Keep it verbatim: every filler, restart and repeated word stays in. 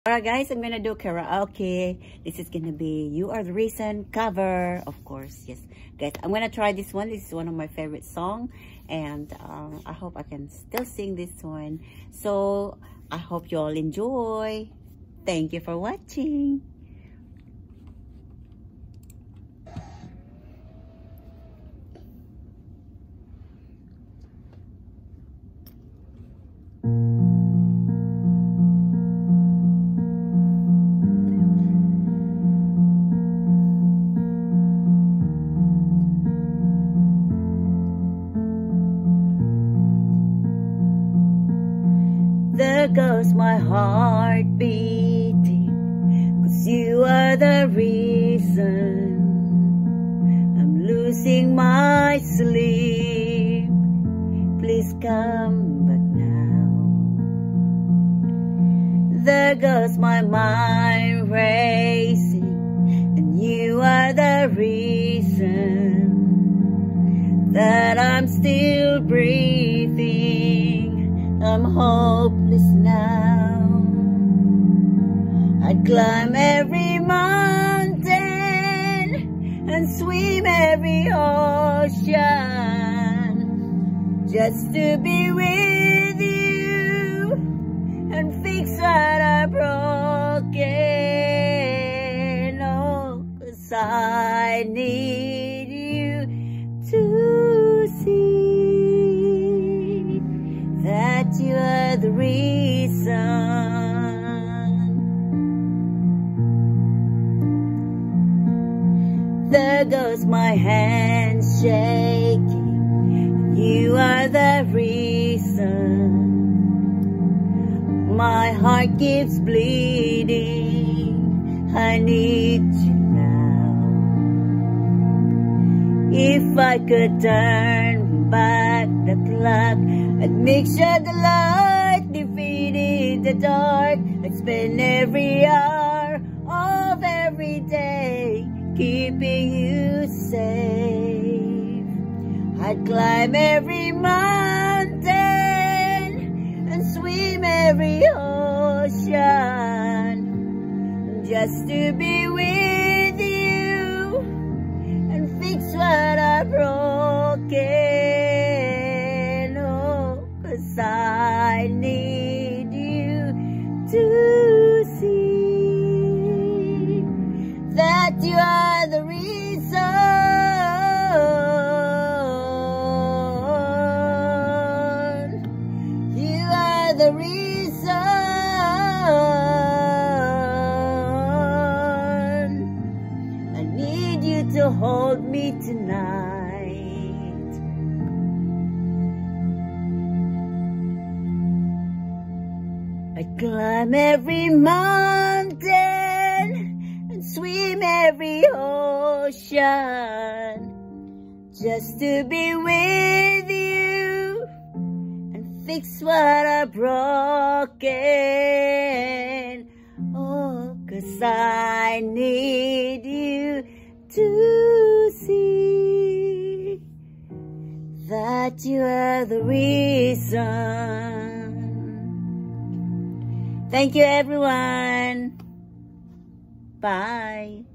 Alright guys, I'm gonna do karaoke. This is gonna be You Are the Reason cover, of course. Yes guys, I'm gonna try this one. This is one of my favorite songs, and um, I hope I can still sing this one. So I hope you all enjoy. Thank you for watching. There goes my heart beating, 'cause you are the reason I'm losing my sleep. Please come back now. There goes my mind racing, and you are the reason that I'm still breathing. I'm hopeless now. I'd climb every mountain and swim every ocean just to be with you and fix what I broken. Oh, 'cause I need you to see that you are the reason. There goes my hand shaking, you are the reason. My heart keeps bleeding, I need you now. If I could turn back the clock, I'd make sure the light defeated the dark. I'd spend every hour of every day keeping you safe. I'd climb every mountain and swim every ocean just to be with you and fix what I broken. Oh, 'cause I need you to see that you are the reason. You are the reason. I need you to hold me tonight. I climb every mountain and swim every ocean just to be with you and fix what I broken. Oh, 'cause I need you to see that you are the reason. Thank you, everyone. Bye.